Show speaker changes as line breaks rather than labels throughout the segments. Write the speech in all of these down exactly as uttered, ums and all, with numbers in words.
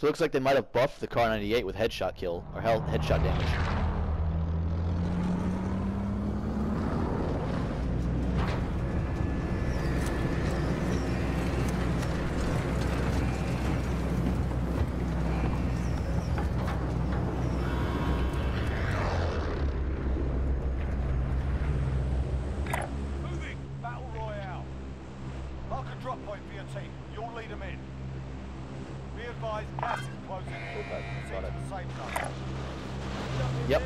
So it looks like they might have buffed the Kar ninety-eight with headshot kill, or hell, headshot damage.
Moving! Battle Royale. Mark a drop point for your team. You'll lead them in. Be advised, gas is closing in. Proceed to the safe zone.
Yep.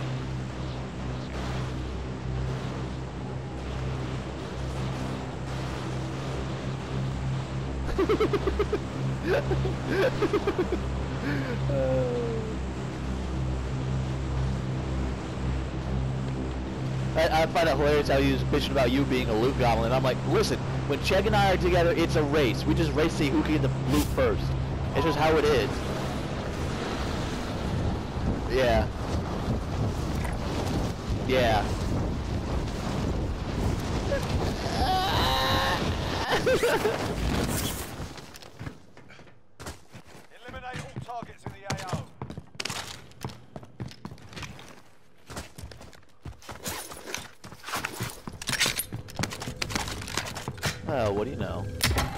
I, I find it hilarious how he was bitching about you being a loot goblin. I'm like, listen, when Chegg and I are together, it's a race. We just race to see who can get the loot first. It's just how it is. Yeah. Yeah.
Eliminate all targets in the A O.
Oh, what do you know?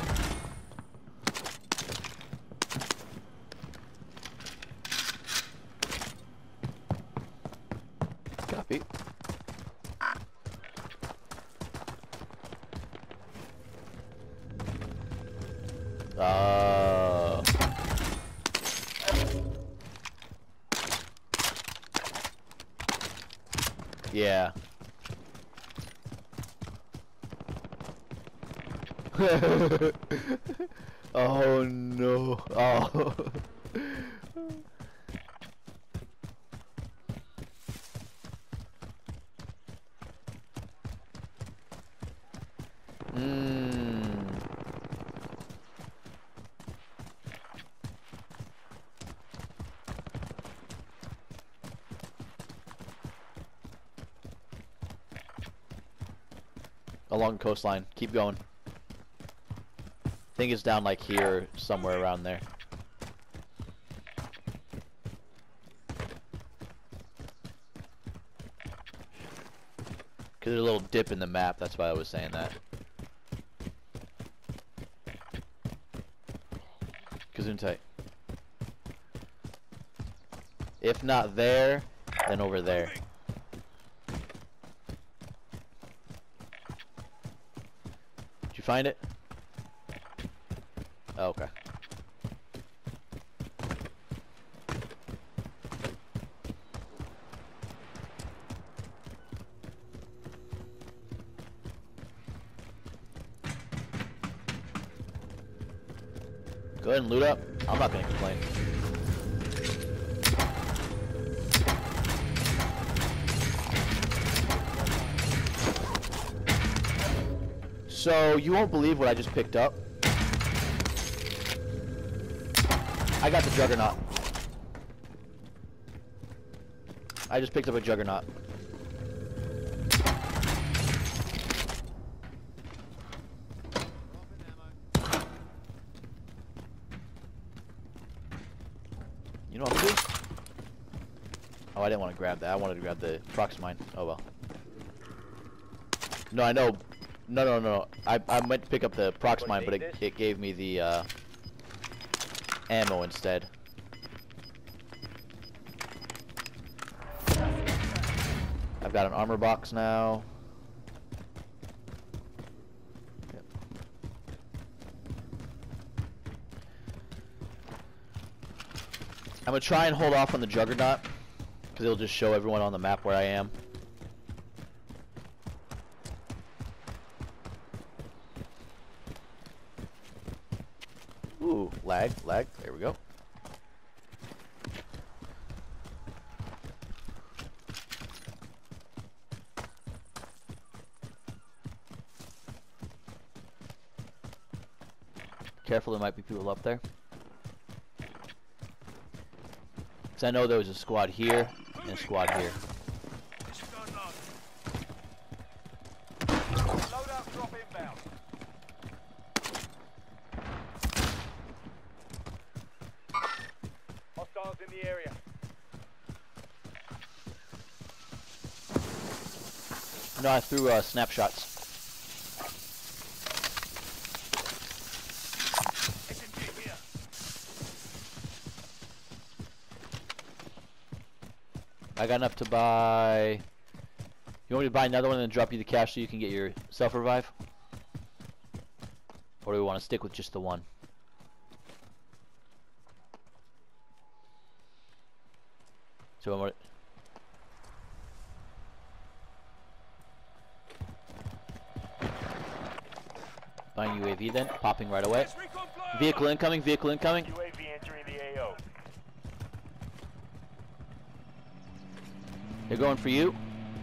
Copy. Uh. Yeah. Oh no. Oh. Mmm. Along the coastline. Keep going. I think it's down like here, somewhere around there. Cause there's a little dip in the map, that's why I was saying that. Gesundheit. If not there, then over there. Did you find it? Oh, okay. Go ahead and loot up. I'm not gonna complain. So you won't believe what I just picked up. I got the Juggernaut. I just picked up a Juggernaut. You know what I'm gonna do? Oh, I didn't want to grab that. I wanted to grab the Proxmine. Oh well. No, I know. No, no, no. I I meant to pick up the Proxmine, but it it gave me the uh, ammo instead. I've got an armor box now. Yep. I'm gonna try and hold off on the Juggernaut, because it'll just show everyone on the map where I am. Ooh, lag, lag. There we go. Careful, there might be people up there. Because I know there was a squad here and a squad here.
Loadout drop inbound. in the area.
No, I threw uh, snapshots.
S M G here.
I got enough to buy. You want me to buy another one and then drop you the cash so you can get your self-revive? Or do we want to stick with just the one? So I'm buying U A V then, popping right away. Vehicle incoming, vehicle incoming.
U A V entering the A O.
They're going for you.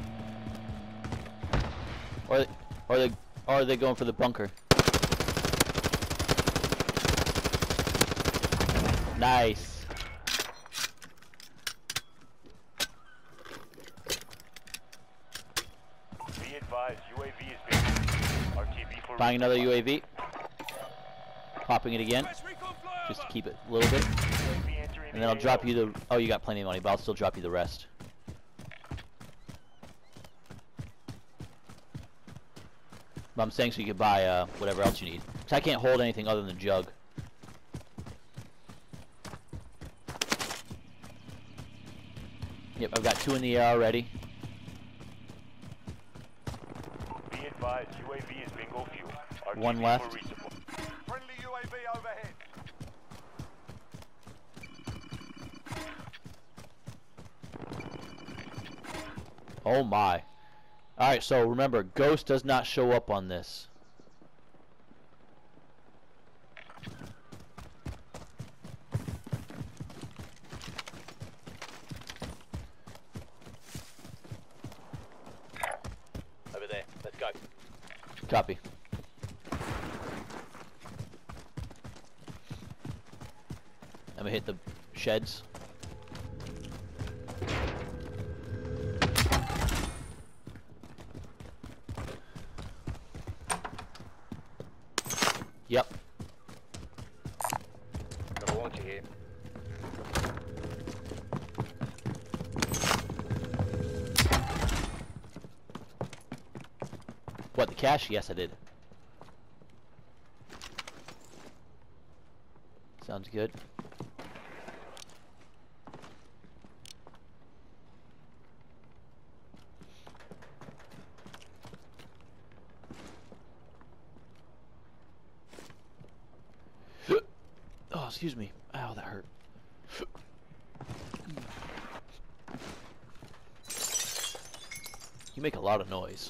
Or, or they, or are they going for the bunker? Nice.
Be advised, U A V is being R T B for
Buying another U A V. Popping it again. Just to keep it a little bit. And then I'll drop you the... Oh, you got plenty of money, but I'll still drop you the rest. But I'm saying so you could buy uh, whatever else you need. Because I can't hold anything other than the jug. Yep, I've got two in the air already.
Be advised, U A V is bingo fuel. R T B
One left.
for resupply. Friendly U A V overhead.
Oh my. Alright, so remember, Ghost does not show up on this. Over there. Let's go. Copy. I'm gonna hit the sheds. Yep.
Got a launcher here.
What, the cash? Yes, I did. Sounds good. Oh, excuse me. Ow, that hurt. You make a lot of noise.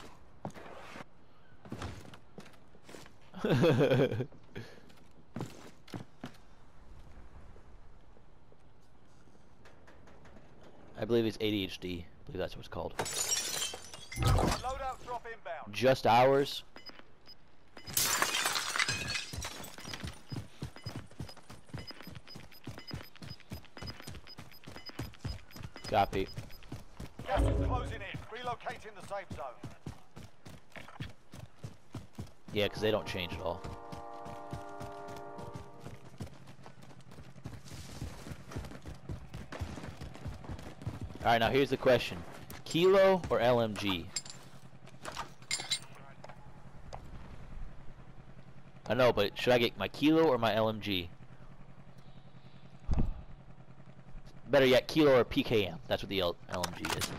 I believe it's A D H D. I believe that's what it's called.
Loadout drop inbound.
Just ours. Copy.
Gas is closing in. Relocating the safe zone.
Yeah, because they don't change at all. Alright, now here's the question. Kilo or L M G? I know, but should I get my Kilo or my L M G? Better yet, Kilo or P K M. That's what the L LMG is.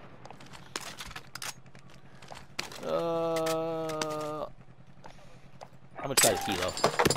Uh, I'm gonna try the Kilo.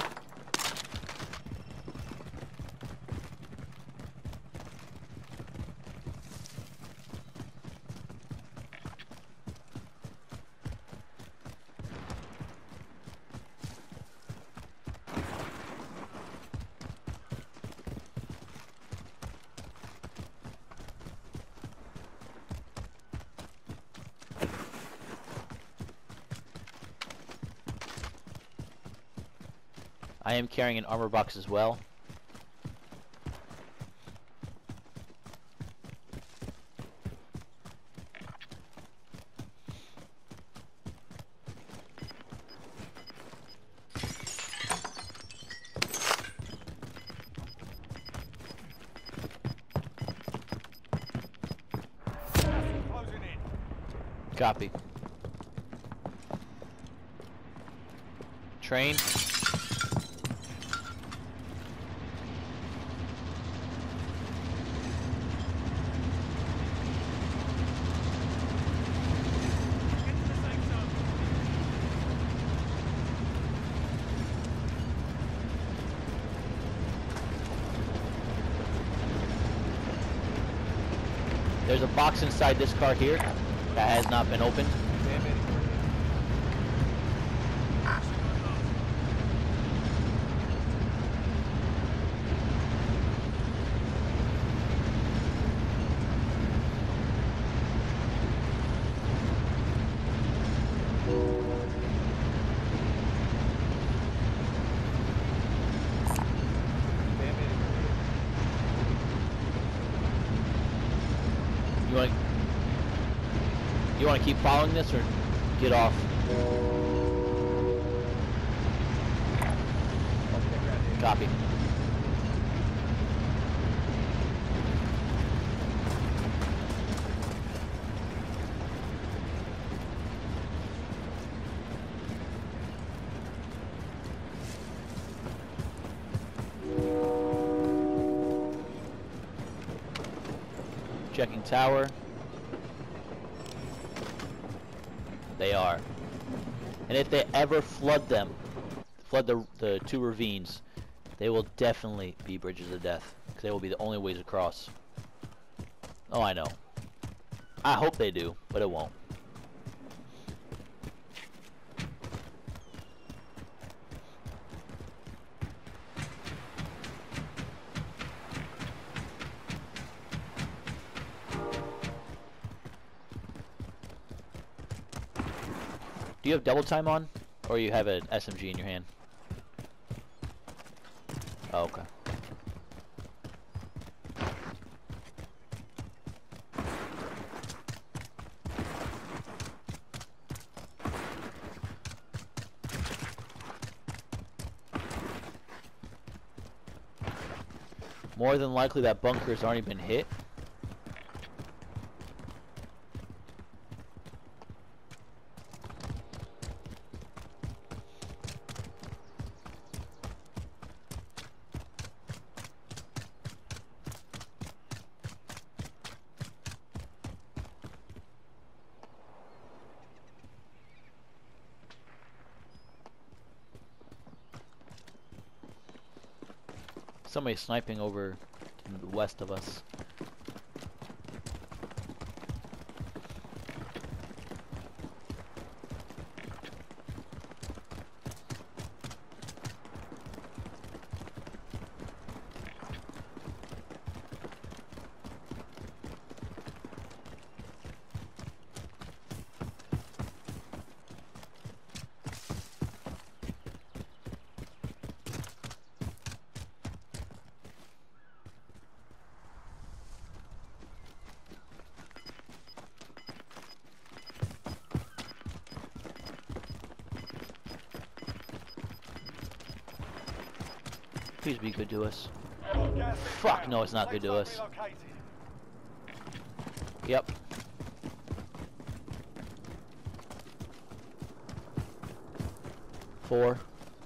I am carrying an armor box as well. Copy. Train. There's a box inside this car here that has not been opened. You want you want to keep following this or get off? Copy. Checking tower. They are. And if they ever flood them, flood the, the two ravines, they will definitely be bridges of death. Because they will be the only ways across. Oh, I know. I hope they do, but it won't. Do you have double time on, or you have an S M G in your hand? Oh, okay. More than likely that bunker's already been hit. Somebody sniping over to the west of us. Please be good to us. Fuck, no, it's not good to us. Yep. Four.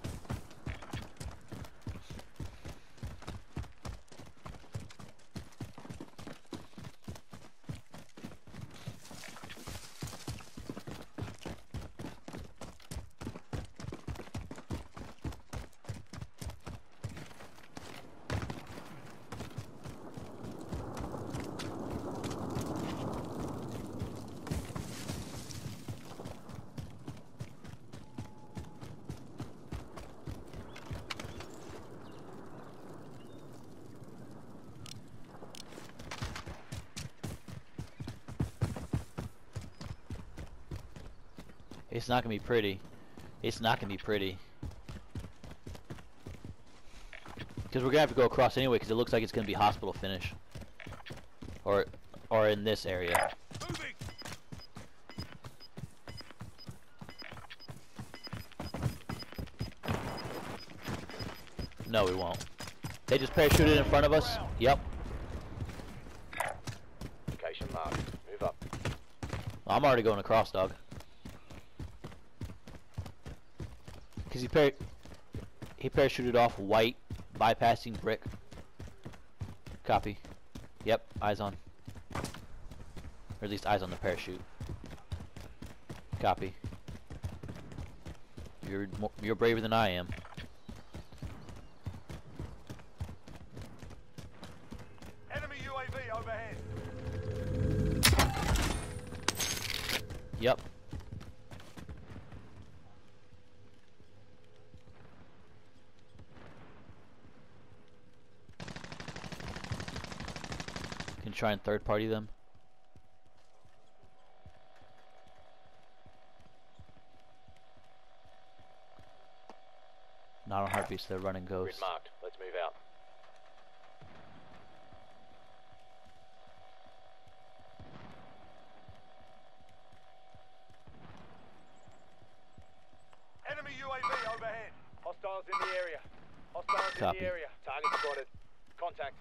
It's not gonna be pretty. It's not gonna be pretty. Because we're gonna have to go across anyway, because it looks like it's gonna be hospital finish. Or, or in this area.
Moving.
No, we won't. They just parachuted in front of us. Yep.
Location marked. Move up.
I'm already going across, dog. Cause he par he parachuted off white, bypassing brick. Copy. Yep, eyes on. Or at least eyes on the parachute. Copy. You're more, you're braver than I am.
Enemy U A V overhead.
Yep. Can try and third party them. Not on heartbeats, they're running ghosts.
Grid marked. Let's move out.
Enemy U A V overhead.
Hostiles in the area. Hostiles
Copy.
in the area. Target spotted. Contact.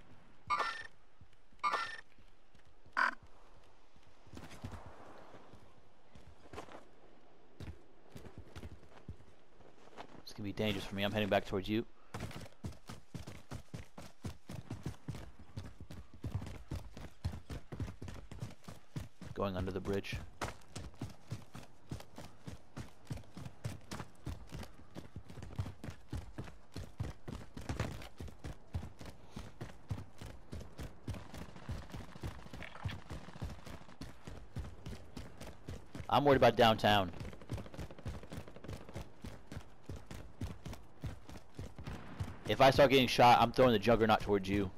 It's gonna be dangerous for me. I'm heading back towards you. Going under the bridge. I'm worried about downtown. If I start getting shot, I'm throwing the juggernaut towards you.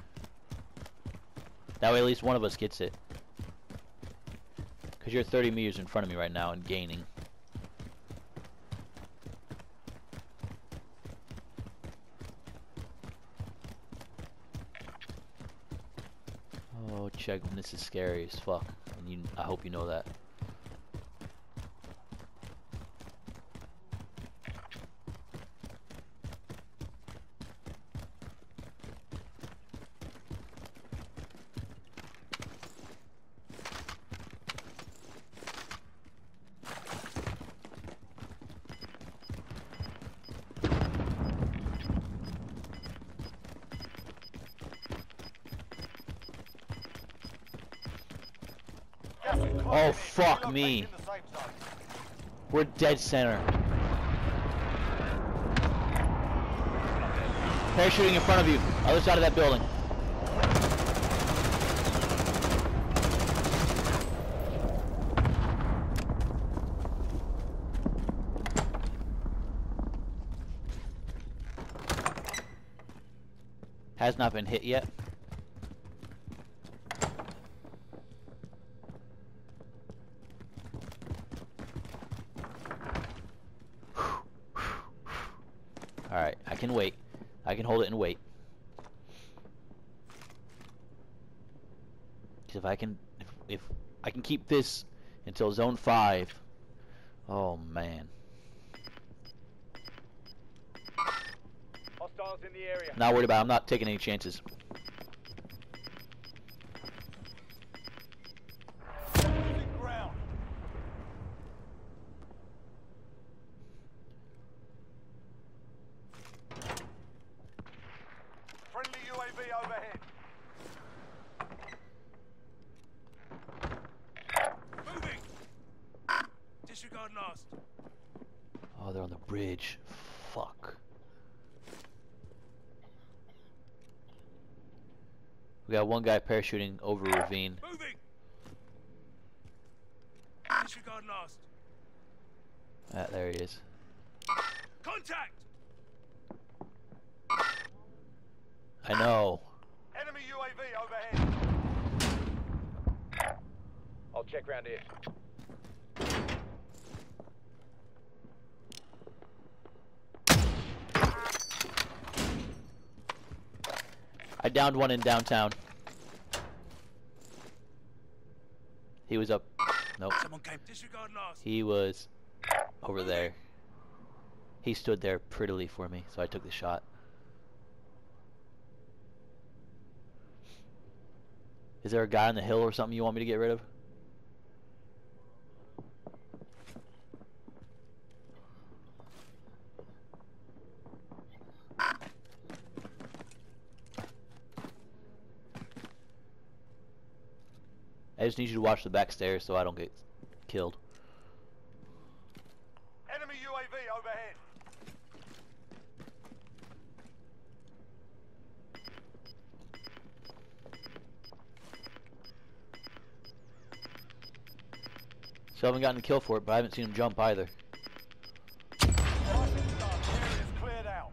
That way at least one of us gets it. Because you're thirty meters in front of me right now and gaining. Oh, check, this is scary as fuck. And you, I hope you know that.
Gas is closing
Oh,
in.
fuck
Relocate
me.
in the safe zone.
We're dead center. Parachuting in front of you. Other side of that building. Has not been hit yet. Alright, I can wait. I can hold it and wait. If I can, if, if I can keep this until zone five, oh man.
Hostiles in the area.
Not worried about it. I'm not taking any chances.
Losing ground. Friendly U A V overhead. Moving. Disregard last.
Oh, they're on the bridge. Fuck. We got one guy parachuting over a ravine.
Moving. Disregard last.
Ah, there he is.
Contact.
I know.
Enemy U A V overhead.
I'll check round here.
I downed one in downtown. He was up. Nope.
Someone came. Disregard last.
He was over there. He stood there prettily for me, so I took the shot. Is there a guy on the hill or something you want me to get rid of? I just need you to watch the back stairs so I don't get killed.
Enemy U A V overhead.
Still haven't gotten a kill for it, but I haven't seen him jump either.
Nicely done. Area's cleared out.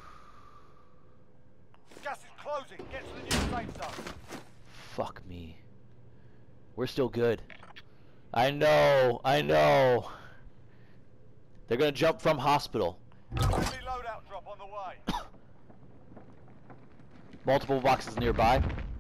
Gas is closing. Get to the new safe zone.
Fuck me. We're still good. I know, I know. They're gonna jump from hospital.
Friendly loadout drop on the way.
Multiple boxes nearby.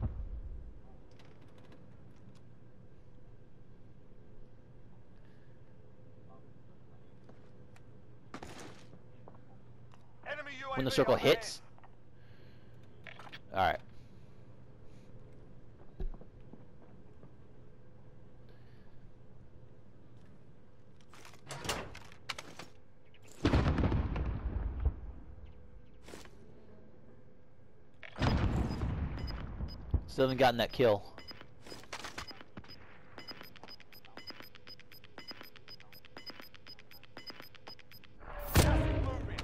Enemy U A V
When the circle
overhead.
hits. Alright. Still haven't gotten that kill.
Gas is moving.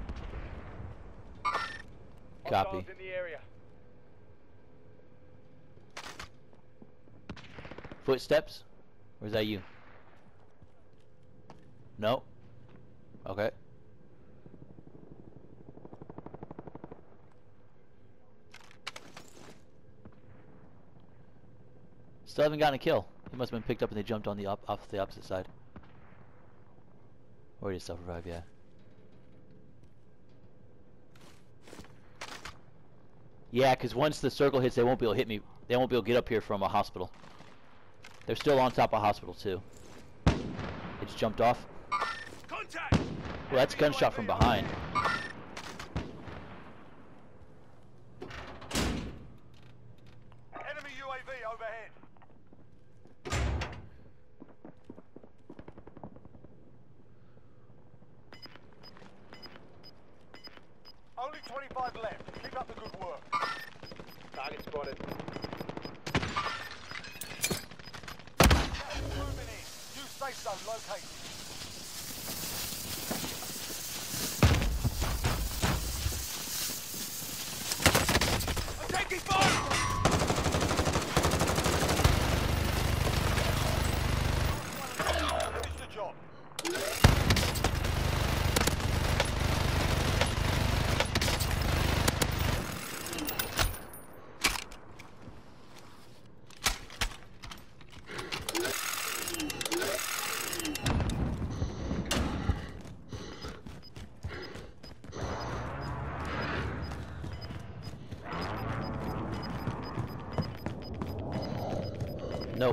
Copy.
Hostiles in the area.
Footsteps? Or is that you? No? Okay. Still haven't gotten a kill. He must have been picked up and they jumped on the op off the opposite side. Or he just self-revive, yeah. Yeah, because once the circle hits, they won't be able to hit me. They won't be able to get up here from a hospital. They're still on top of hospital, too. They just jumped off.
Contact.
Well, that's gunshot from behind.
Enemy U A V overhead. Only twenty-five left. Keep up the good work.
Target spotted.
Gas is moving in. New safe zone located. I'm taking fire! Finish the job.
Nope.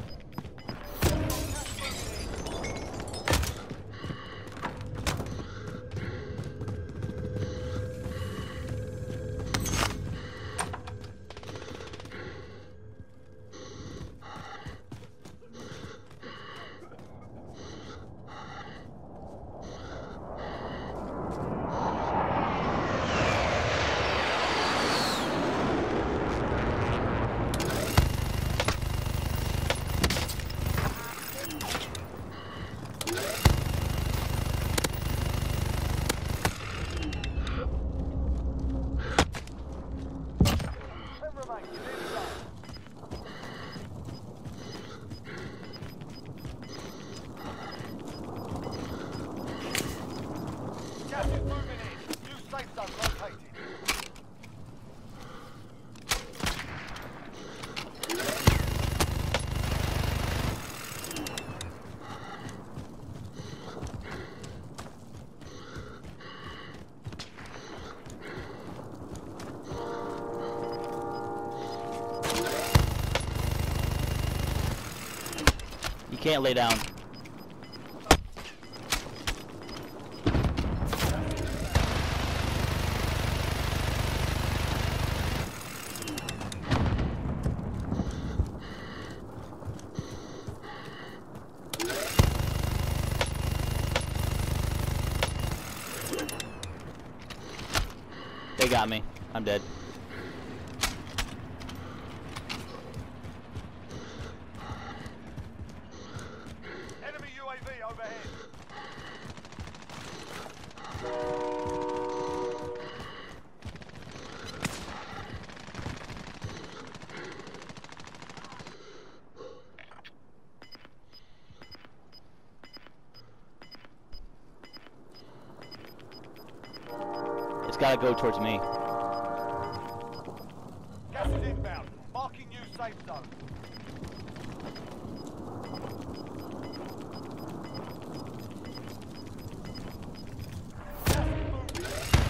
Ten remain. You're in the zone. Gas is moving in. New safe zone located.
You can't lay down. They got me. I'm dead. it's gotta go towards me.
Gas is inbound. Marking new safe zone. Gas is moving.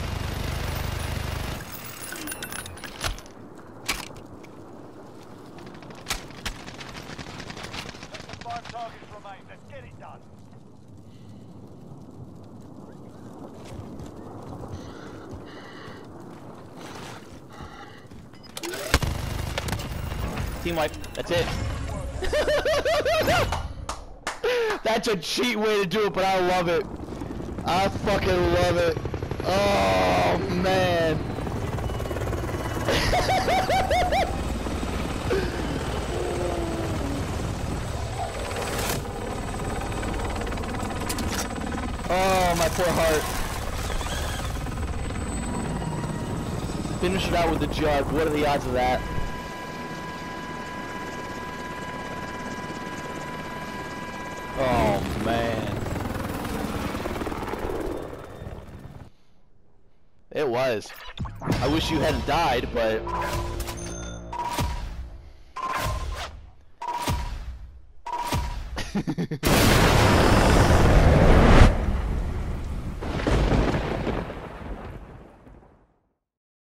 Less than five targets remain. Let's get it done.
Team wipe. That's it. That's a cheat way to do it, but I love it. I fucking love it. Oh man. Oh, my poor heart. Finish it out with the jug. What are the odds of that? Oh man. It was. I wish you hadn't died, but